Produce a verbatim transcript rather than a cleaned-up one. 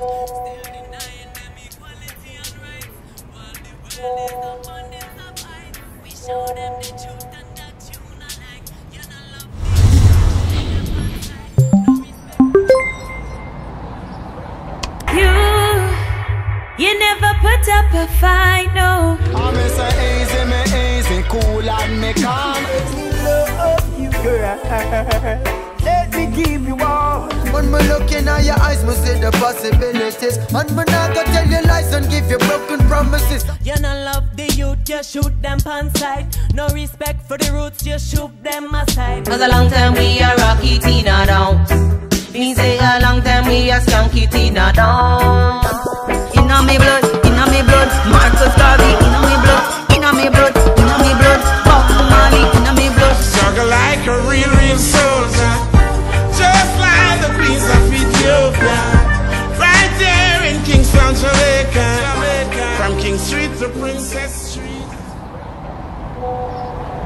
You never put up a fight, no. I'm so easy, me easy, cool and me calm. Love you, girl. Let me give you all. When me look in your eyes, me see the possibilities. And me not gonna tell you lies and give you broken promises. You not love the youth, you shoot them pan side. No respect for the roots, you shoot them aside. Cause a long time we are rocky Tina down. Me say a long time we are skanky Tina down. Inna me blood, inna me blood, Marcus Garvey, inna me blood, inna me blood, inna me blood, Bob Marley, inna me blood. Struggle like a real, real soldier, just like the Queens of Ethiopia, right there in Kingston, Jamaica, Jamaica. From King Street to Princess Street.